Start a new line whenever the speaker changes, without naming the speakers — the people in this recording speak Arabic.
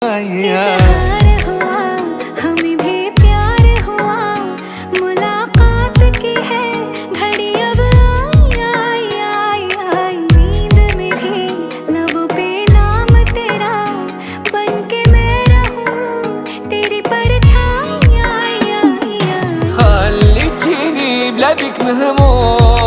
हमें भी प्यार हुआ, मुलाकात की है घड़ी अब आई आई आई। नींद में भी लबों पे नाम तेरा, बन के मैं रहूं तेरी परछाई। خليتيني بلا بيك مهموم